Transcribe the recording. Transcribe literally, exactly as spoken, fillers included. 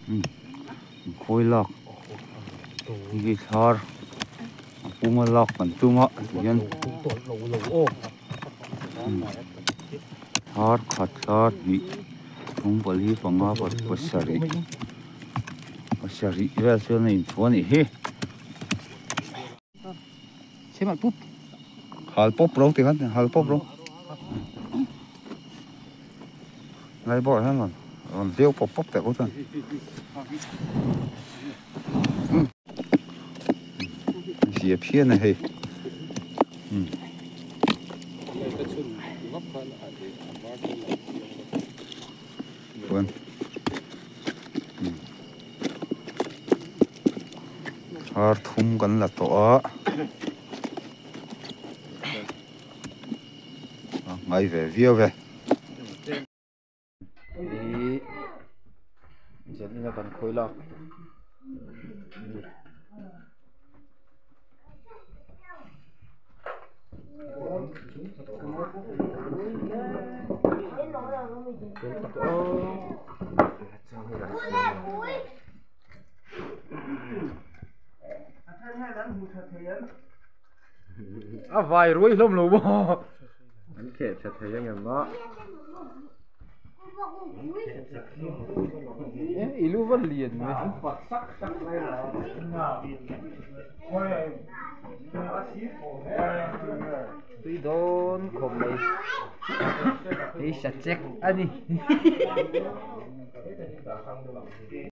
khôi lọc ghi thar puma lọc còn tuma yan thar khat thar bi không bali panga pat pasari pasari ra cho nên thuani he xem mặt pop hal pop rong tiếng anh hal pop rong ngay bỏ hết rồi còn tiêu pop pop tại có thôi dẹp phía này hay vâng thar thum kan la to ngay về view về đi dẫn là cần khối lọc à vài ruồi lông lù bò anh kể chặt thấy anh em đó ilu vẫn liền này tuy đón không này đi sạch check anh đi